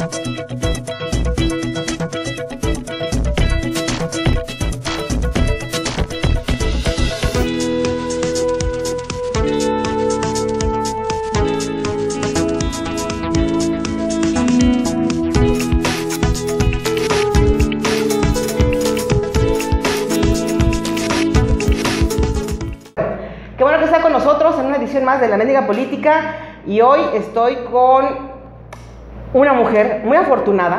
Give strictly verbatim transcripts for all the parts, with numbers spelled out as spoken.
Qué bueno que está con nosotros en una edición más de La Mendiga Política, y hoy estoy con una mujer muy afortunada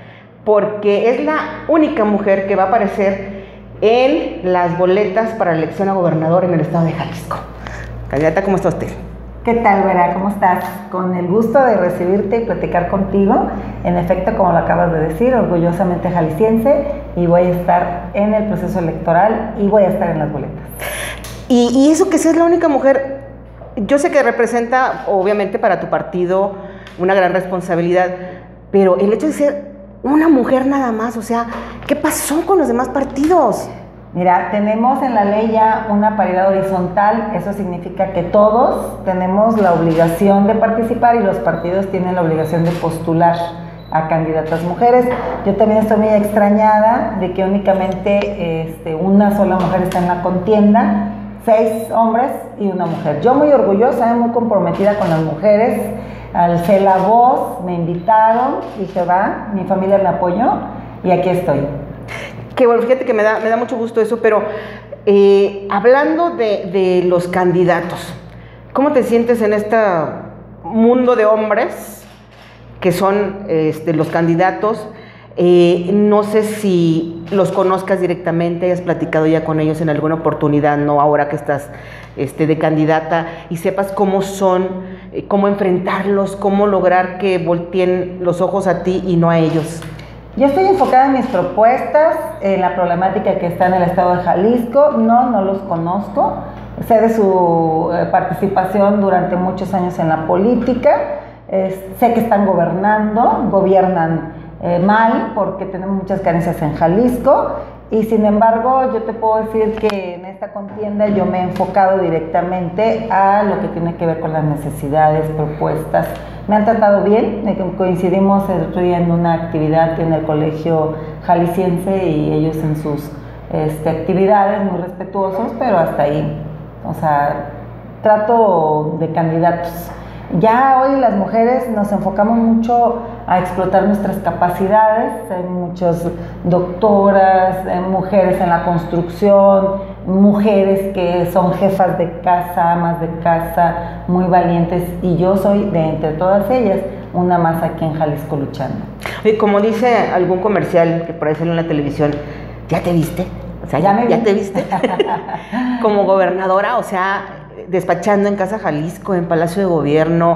porque es la única mujer que va a aparecer en las boletas para la elección a gobernador en el estado de Jalisco. Candidata, ¿cómo está usted? ¿Qué tal, Vera? ¿Cómo estás? Con el gusto de recibirte y platicar contigo. En efecto, como lo acabas de decir, orgullosamente jalisciense, y voy a estar en el proceso electoral y voy a estar en las boletas. Y, y eso que seas la única mujer, yo sé que representa, obviamente, para tu partido una gran responsabilidad, pero el hecho de ser una mujer nada más, o sea, ¿qué pasó con los demás partidos? Mira, tenemos en la ley ya una paridad horizontal. Eso significa que todos tenemos la obligación de participar y los partidos tienen la obligación de postular a candidatas mujeres. Yo también estoy muy extrañada de que únicamente este, una sola mujer está en la contienda, seis hombres y una mujer. Yo muy orgullosa, muy comprometida con las mujeres, alcé la voz, me invitaron, dije va, mi familia me apoyó y aquí estoy. Que bueno, fíjate que me da, me da mucho gusto eso, pero eh, hablando de, de los candidatos, ¿cómo te sientes en este mundo de hombres que son este, los candidatos? Eh, no sé si los conozcas directamente, hayas platicado ya con ellos en alguna oportunidad, no ahora que estás este, de candidata, y sepas cómo son, eh, cómo enfrentarlos, cómo lograr que volteen los ojos a ti y no a ellos. Yo estoy enfocada en mis propuestas, en la problemática que está en el estado de Jalisco. No, no los conozco. Sé de su eh, participación durante muchos años en la política. Eh, sé que están gobernando, gobiernan Eh, mal porque tenemos muchas carencias en Jalisco, y sin embargo yo te puedo decir que en esta contienda yo me he enfocado directamente a lo que tiene que ver con las necesidades, propuestas. Me han tratado bien, coincidimos el otro día en una actividad en el colegio jalisciense y ellos en sus este, actividades muy respetuosos, pero hasta ahí. O sea, trato de candidatos. Ya hoy las mujeres nos enfocamos mucho a explotar nuestras capacidades. Hay muchas doctoras, hay mujeres en la construcción, mujeres que son jefas de casa, amas de casa, muy valientes, y yo soy de entre todas ellas una más aquí en Jalisco luchando. Y como dice algún comercial que por ahí salió en la televisión, ¿ya te viste? O sea, ¿ya, ¿Ya, ¿ya te viste? Como gobernadora, o sea, despachando en Casa Jalisco, en Palacio de Gobierno,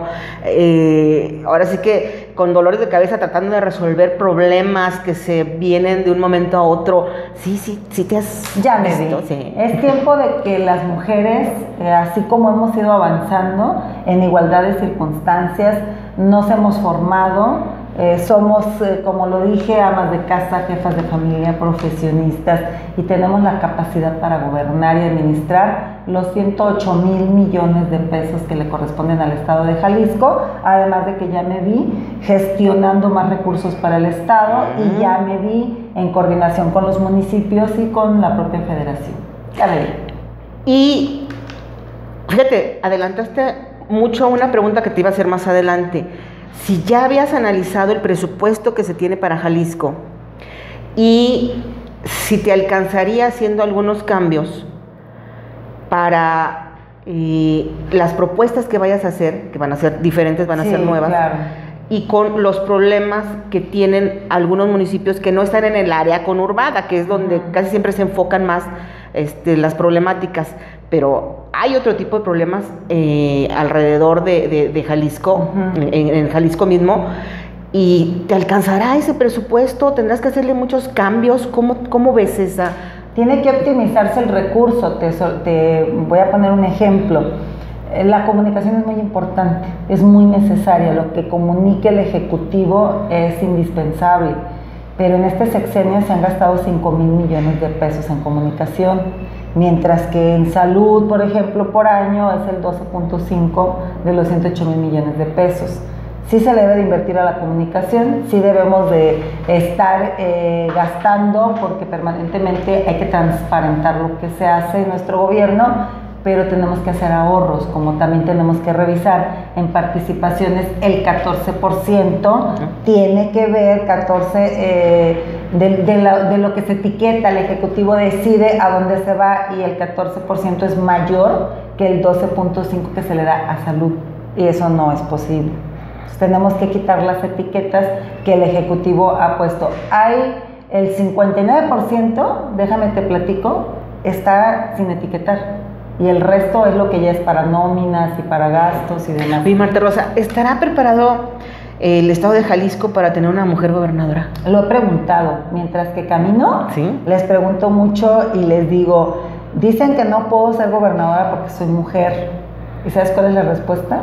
eh, ahora sí que con dolores de cabeza tratando de resolver problemas que se vienen de un momento a otro. Sí, sí, sí te has Ya me visto, vi. sí. Es tiempo de que las mujeres, eh, así como hemos ido avanzando en igualdad de circunstancias, nos hemos formado. Eh, somos, eh, como lo dije, amas de casa, jefas de familia, profesionistas, y tenemos la capacidad para gobernar y administrar los ciento ocho mil millones de pesos que le corresponden al estado de Jalisco, además de que ya me vi gestionando más recursos para el estado y ya me vi en coordinación con los municipios y con la propia federación. Ya me vi. Y fíjate, adelantaste mucho una pregunta que te iba a hacer más adelante. Si ya habías analizado el presupuesto que se tiene para Jalisco y si te alcanzaría haciendo algunos cambios para eh, las propuestas que vayas a hacer, que van a ser diferentes, van a Sí, ser nuevas, claro. y con los problemas que tienen algunos municipios que no están en el área conurbada, que es donde uh-huh. casi siempre se enfocan más este, las problemáticas, pero hay otro tipo de problemas eh, alrededor de, de, de Jalisco, uh-huh. en, en Jalisco mismo, y ¿te alcanzará ese presupuesto? ¿Tendrás que hacerle muchos cambios? ¿Cómo, cómo ves esa? Tiene que optimizarse el recurso. Te, te voy a poner un ejemplo. La comunicación es muy importante, es muy necesaria. Lo que comunique el Ejecutivo es indispensable, pero en este sexenio se han gastado cinco mil millones de pesos en comunicación, mientras que en salud, por ejemplo, por año es el doce punto cinco de los ciento ocho mil millones de pesos. Sí se le debe de invertir a la comunicación, sí debemos de estar eh, gastando porque permanentemente hay que transparentar lo que se hace en nuestro gobierno, pero tenemos que hacer ahorros, como también tenemos que revisar en participaciones el catorce por ciento, uh-huh. tiene que ver catorce eh, de, de, la, de lo que se etiqueta, el Ejecutivo decide a dónde se va y el catorce por ciento es mayor que el doce punto cinco por ciento que se le da a salud, y eso no es posible. Tenemos que quitar las etiquetas que el Ejecutivo ha puesto. Hay el cincuenta y nueve por ciento, déjame te platico, está sin etiquetar. Y el resto es lo que ya es para nóminas y para gastos y demás. Y Marta Rosa, ¿estará preparado el estado de Jalisco para tener una mujer gobernadora? Lo he preguntado. Mientras que camino, ¿sí? Les pregunto mucho y les digo, dicen que no puedo ser gobernadora porque soy mujer. ¿Y sabes cuál es la respuesta?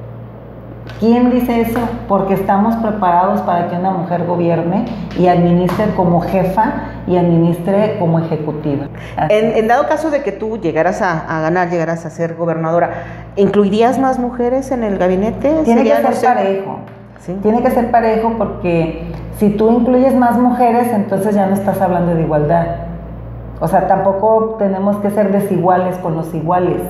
¿Quién dice eso? Porque estamos preparados para que una mujer gobierne y administre como jefa y administre como ejecutiva. En, en dado caso de que tú llegaras a, a ganar, llegaras a ser gobernadora, ¿incluirías más mujeres en el gabinete? Tiene que ser no sé, parejo. ¿Sí? Tiene que ser parejo porque si tú incluyes más mujeres, entonces ya no estás hablando de igualdad. O sea, tampoco tenemos que ser desiguales con los iguales.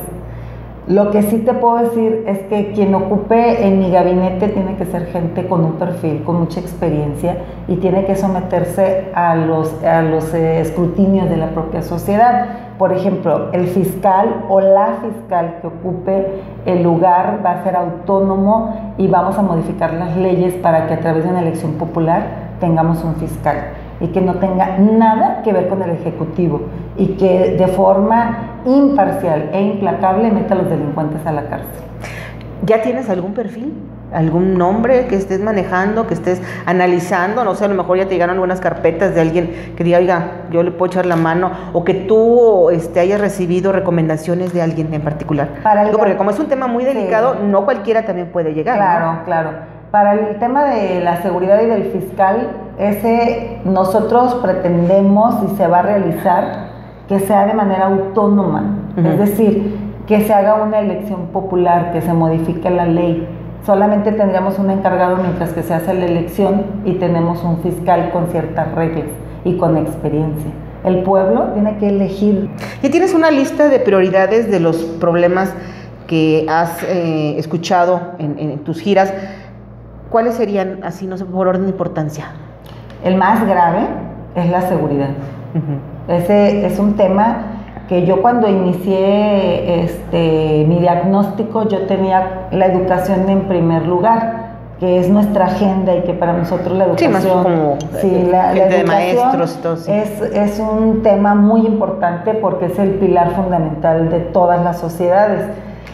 Lo que sí te puedo decir es que quien ocupe en mi gabinete tiene que ser gente con un perfil, con mucha experiencia y tiene que someterse a los, a los eh, escrutinios de la propia sociedad. Por ejemplo, el fiscal o la fiscal que ocupe el lugar va a ser autónomo y vamos a modificar las leyes para que a través de una elección popular tengamos un fiscal y que no tenga nada que ver con el Ejecutivo y que de forma imparcial e implacable meta a los delincuentes a la cárcel. ¿Ya tienes algún perfil? ¿Algún nombre que estés manejando, que estés analizando? No sé, a lo mejor ya te llegaron algunas carpetas de alguien que diga, oiga, yo le puedo echar la mano, o que tú este, hayas recibido recomendaciones de alguien en particular. Para Digo, porque como es un tema muy delicado, sí. no cualquiera también puede llegar. Claro, ¿no? claro. Para el tema de la seguridad y del fiscal, ese nosotros pretendemos y se va a realizar que sea de manera autónoma, uh-huh. es decir, que se haga una elección popular, que se modifique la ley. Solamente tendríamos un encargado mientras que se hace la elección y tenemos un fiscal con ciertas reglas y con experiencia. El pueblo tiene que elegir. ¿Y tienes una lista de prioridades de los problemas que has eh, escuchado en, en tus giras? ¿Cuáles serían, así, no sé, por orden de importancia? El más grave es la seguridad. Uh-huh. Ese es un tema que yo cuando inicié este, mi diagnóstico, yo tenía la educación en primer lugar, que es nuestra agenda y que para nosotros la educación, sí, más como sí, la, gente la de maestros y todo, sí. es, es un tema muy importante porque es el pilar fundamental de todas las sociedades.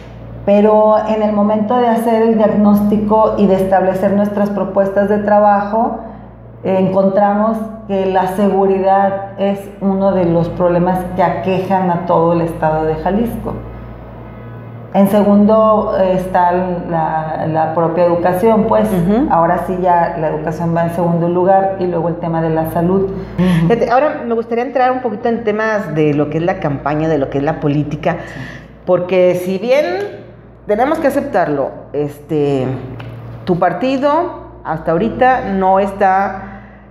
Pero en el momento de hacer el diagnóstico y de establecer nuestras propuestas de trabajo, eh, encontramos que la seguridad es uno de los problemas que aquejan a todo el estado de Jalisco. En segundo eh, está la, la propia educación, pues uh-huh. ahora sí ya la educación va en segundo lugar y luego el tema de la salud. Uh-huh. Ahora me gustaría entrar un poquito en temas de lo que es la campaña, de lo que es la política, sí. porque si bien tenemos que aceptarlo, este, tu partido hasta ahorita no está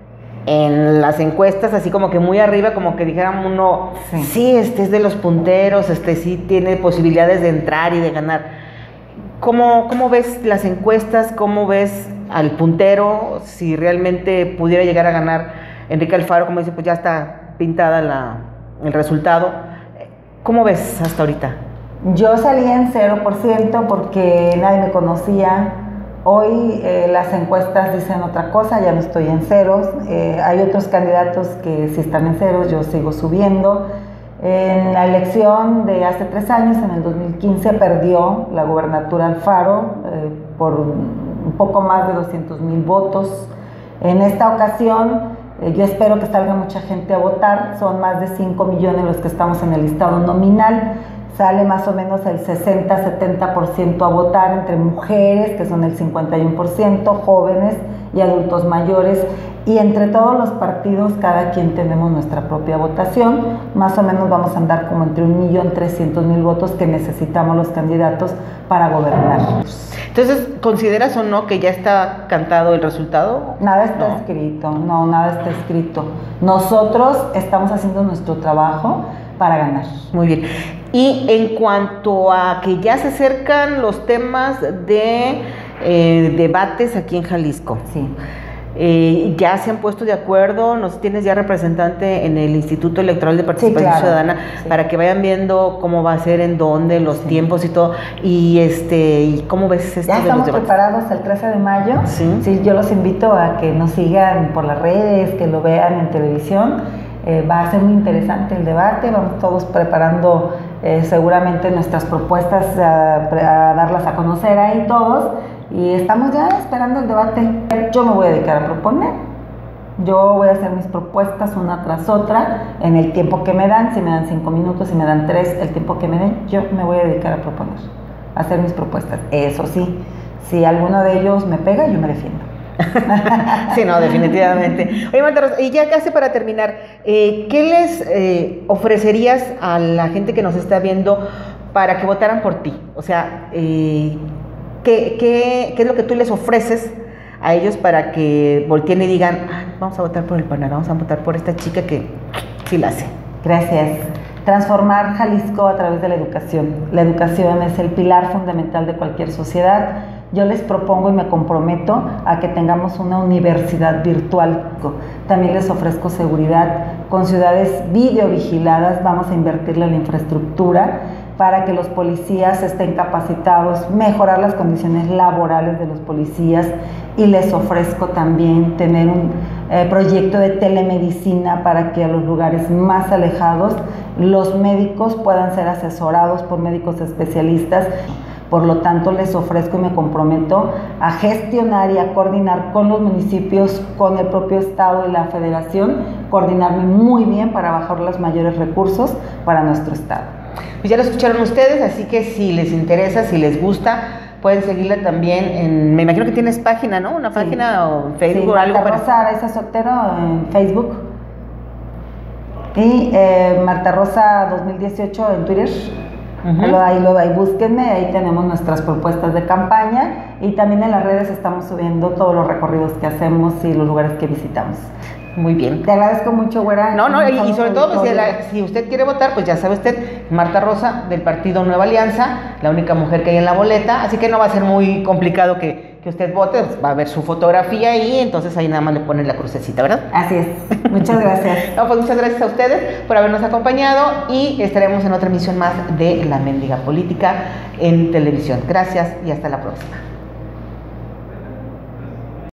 en las encuestas así como que muy arriba, como que dijéramos uno, sí, sí este es de los punteros, este sí tiene posibilidades de entrar y de ganar. ¿Cómo, cómo ves las encuestas? ¿Cómo ves al puntero? Si realmente pudiera llegar a ganar Enrique Alfaro, como dice, pues ya está pintada la, el resultado. ¿Cómo ves hasta ahorita? Yo salí en cero por ciento porque nadie me conocía. Hoy eh, las encuestas dicen otra cosa, ya no estoy en ceros. Eh, hay otros candidatos que sí están en ceros, yo sigo subiendo. En la elección de hace tres años, en el dos mil quince, perdió la gubernatura Alfaro eh, por un poco más de doscientos mil votos. En esta ocasión, eh, yo espero que salga mucha gente a votar. Son más de cinco millones los que estamos en el listado nominal. Sale más o menos el sesenta a setenta por ciento a votar entre mujeres, que son el cincuenta y uno por ciento, jóvenes y adultos mayores. y entre todos los partidos cada quien tenemos nuestra propia votación. Más o menos vamos a andar como entre un millón trescientos mil votos que necesitamos los candidatos para gobernar. Entonces, ¿consideras o no que ya está cantado el resultado? Nada está No. escrito, no, nada está escrito. Nosotros estamos haciendo nuestro trabajo para ganar. Muy bien. Y en cuanto a que ya se acercan los temas de eh, debates aquí en Jalisco. Sí. Eh, ya se han puesto de acuerdo, nos tienes ya representante en el Instituto Electoral de Participación Sí, claro. Ciudadana, Sí. para que vayan viendo cómo va a ser, en dónde, los Sí. tiempos y todo, y este, y cómo ves esto Ya de los estamos debates. preparados el trece de mayo. Sí. Sí, yo los invito a que nos sigan por las redes, que lo vean en televisión. Eh, va a ser muy interesante el debate, vamos todos preparando eh, seguramente nuestras propuestas a, a darlas a conocer ahí todos, y estamos ya esperando el debate. Yo me voy a dedicar a proponer, yo voy a hacer mis propuestas una tras otra en el tiempo que me dan. Si me dan cinco minutos, si me dan tres, el tiempo que me den, yo me voy a dedicar a proponer, a hacer mis propuestas. Eso sí, si alguno de ellos me pega, yo me defiendo. Sí, no, definitivamente. Oye, Marta Rosa, y ya casi para terminar, eh, ¿qué les eh, ofrecerías a la gente que nos está viendo para que votaran por ti? O sea, eh, ¿qué, qué, qué es lo que tú les ofreces a ellos para que volteen y digan, ah, vamos a votar por el P A N, vamos a votar por esta chica que sí la hace? Gracias. Transformar Jalisco a través de la educación. La educación es el pilar fundamental de cualquier sociedad. Yo les propongo y me comprometo a que tengamos una universidad virtual. También les ofrezco seguridad. Con ciudades videovigiladas vamos a invertirle en la infraestructura para que los policías estén capacitados, mejorar las condiciones laborales de los policías, y les ofrezco también tener un eh, proyecto de telemedicina para que a los lugares más alejados los médicos puedan ser asesorados por médicos especialistas. Por lo tanto, les ofrezco y me comprometo a gestionar y a coordinar con los municipios, con el propio Estado y la Federación, coordinarme muy bien para bajar los mayores recursos para nuestro Estado. Pues ya lo escucharon ustedes, así que si les interesa, si les gusta, pueden seguirla también en, me imagino que tienes página, ¿no? Una página Sí. o Facebook Sí, o algo. Marta para... Rosa Araiza Sotero en Facebook y eh, Marta Rosa dos mil dieciocho en Twitter. Uh-huh. Ahí, lo, ahí, lo, ahí búsquenme, ahí tenemos nuestras propuestas de campaña, y también en las redes estamos subiendo todos los recorridos que hacemos y los lugares que visitamos. Muy bien. Te agradezco mucho, güera. No, no, y, y sobre todo, pues, si, la, si usted quiere votar, pues ya sabe usted, Marta Rosa, del partido Nueva Alianza, la única mujer que hay en la boleta, así que no va a ser muy complicado que, que usted vote, pues va a ver su fotografía ahí, entonces ahí nada más le ponen la crucecita, ¿verdad? Así es. Muchas gracias. No, pues muchas gracias a ustedes por habernos acompañado, y estaremos en otra emisión más de La Mendiga Política en televisión. Gracias y hasta la próxima.